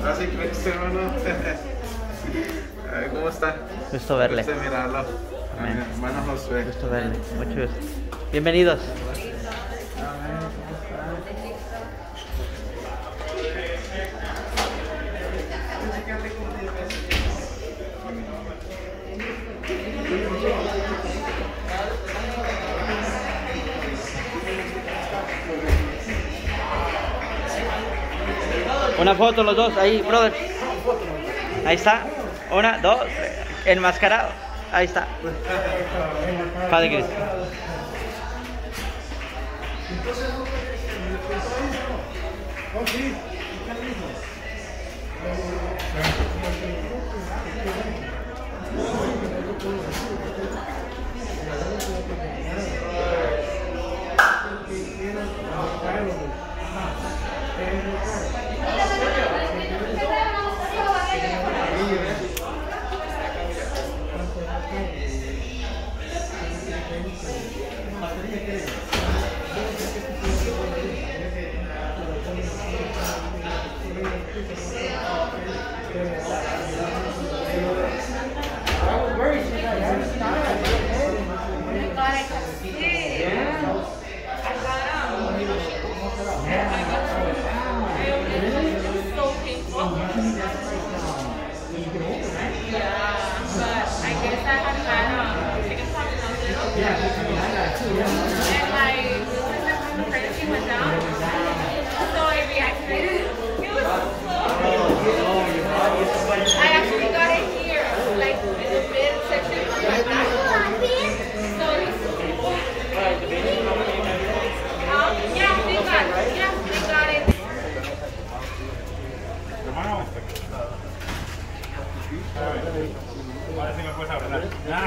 Así que hermano. ¿Cómo está? Gusto verle. Gusto mirarlo. Amén. Hermano Josué. Gusto verle. Mucho gusto. Bienvenidos. Una foto los dos, ahí, brother. Ahí está. Una, dos. Enmascarado. Ahí está. Padre Cristo. Ahora sí me puedes hablar.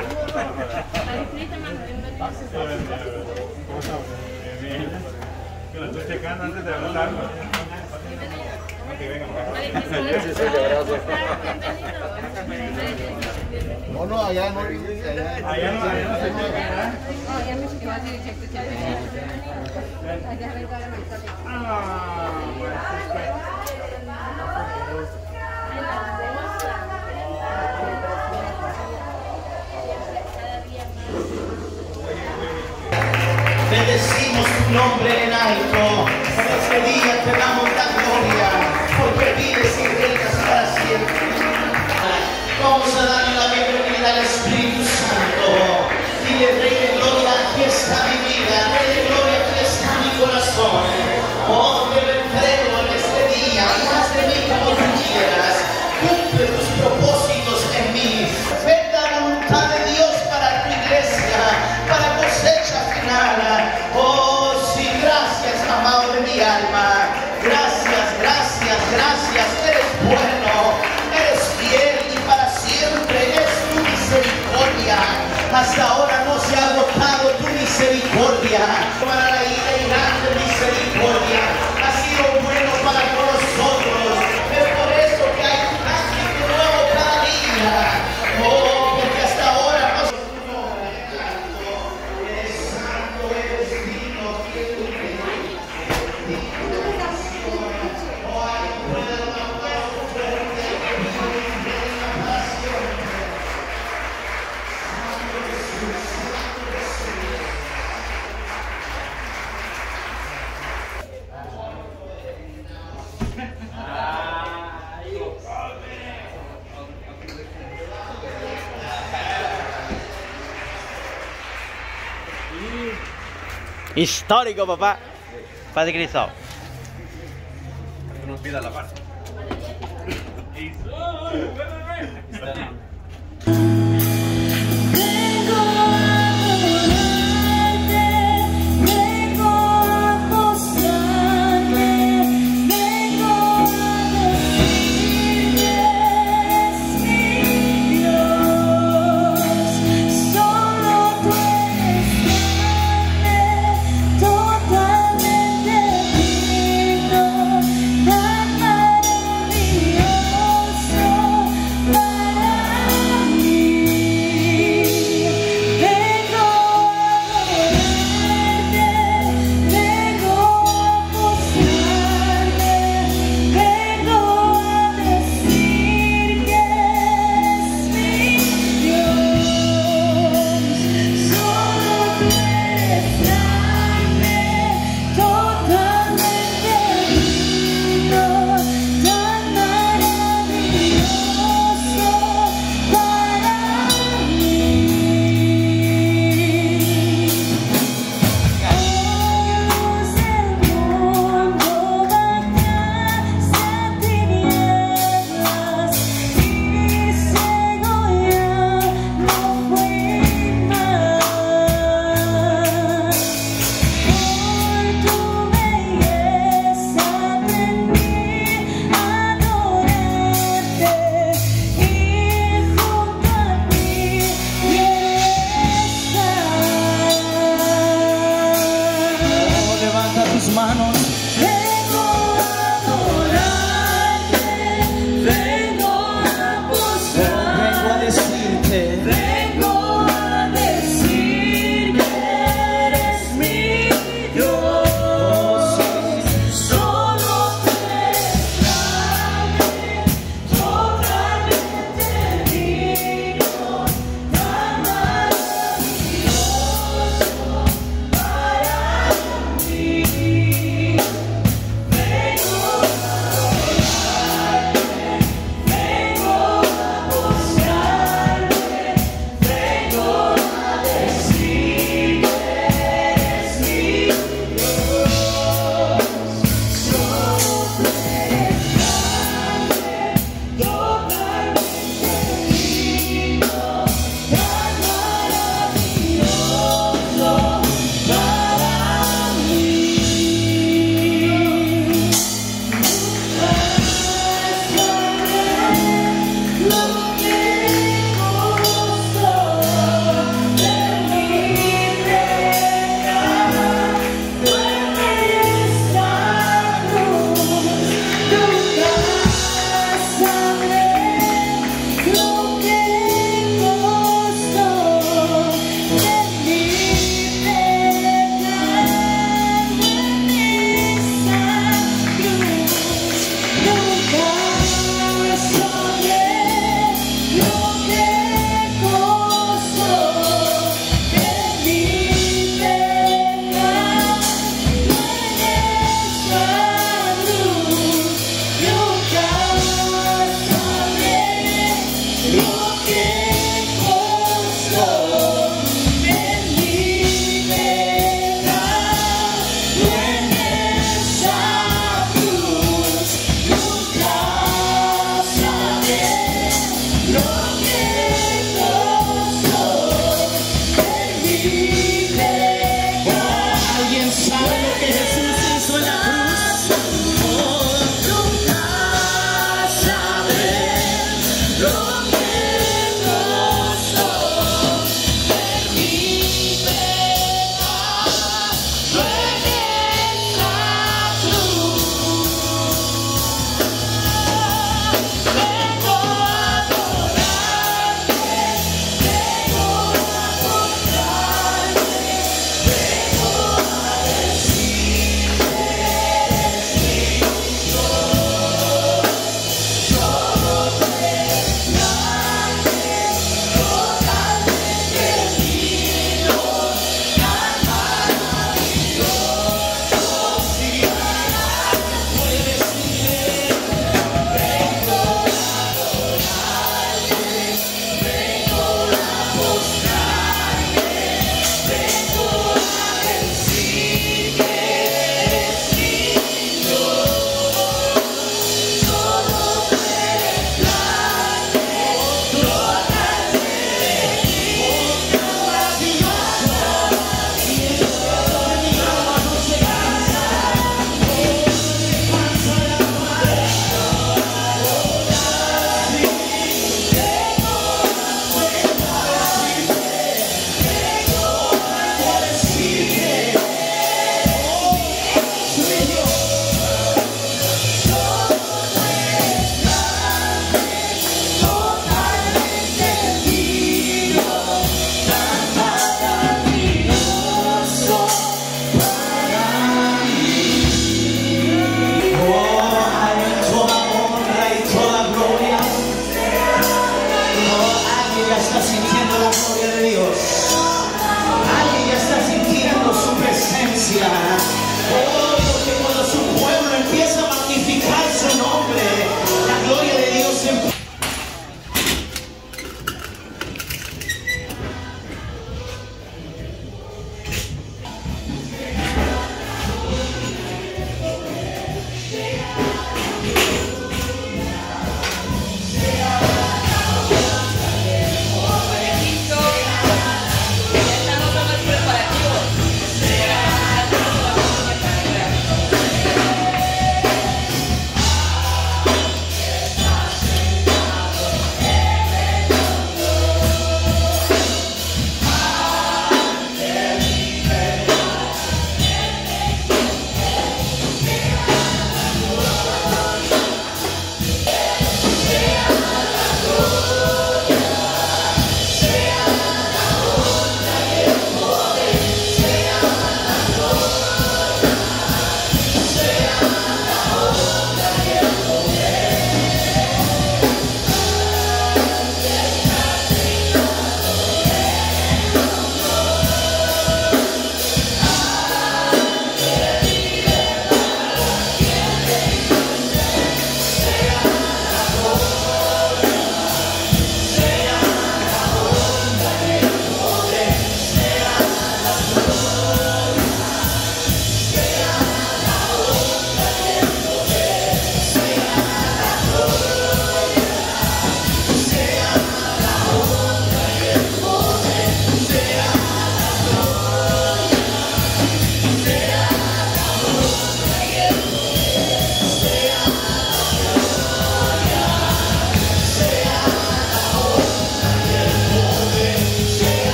¿Cómo estás? Bien. Que lo estoy checando antes de hablar. Ok, venga. No, allá no. Allá no se llega. Bendecimos tu nombre en alto. En este día te damos la gloria, porque vives y reinas para siempre. Vamos a darle la bienvenida al Espíritu Santo. Dile, Rey de Gloria, aquí está mi vida. Rey de Gloria, aquí está mi corazón. Oh, te lo entrego en este día. Haz de mí como tú quieras. Cumple tus propósitos en mí. Ven la voluntad de Dios para tu iglesia, para cosecha final. Oh, sí, gracias, amado de mi alma. Gracias, gracias, gracias. Eres bueno, eres fiel y para siempre es tu misericordia. Hasta ahora no se ha agotado tu misericordia. Para la ira y grande misericordia. Ha sido bueno para con nosotros. Es por eso que hay un ángel nuevo cada día. Oh, porque hasta ahora no se Histórico, papá. Padre Cristo. Que nos pida la paz.